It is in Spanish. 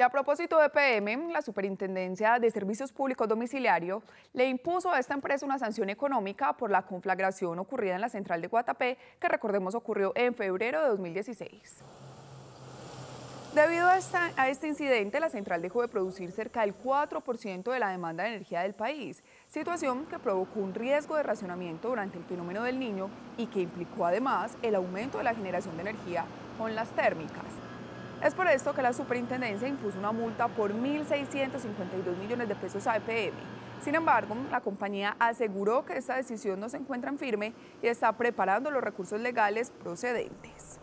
Y a propósito de PM, la Superintendencia de Servicios Públicos Domiciliario le impuso a esta empresa una sanción económica por la conflagración ocurrida en la central de Guatapé, que recordemos ocurrió en febrero de 2016. Debido a este incidente, la central dejó de producir cerca del 4% de la demanda de energía del país, situación que provocó un riesgo de racionamiento durante el fenómeno del Niño y que implicó además el aumento de la generación de energía con las térmicas. Es por esto que la superintendencia impuso una multa por 1.652 millones de pesos a EPM. Sin embargo, la compañía aseguró que esta decisión no se encuentra en firme y está preparando los recursos legales procedentes.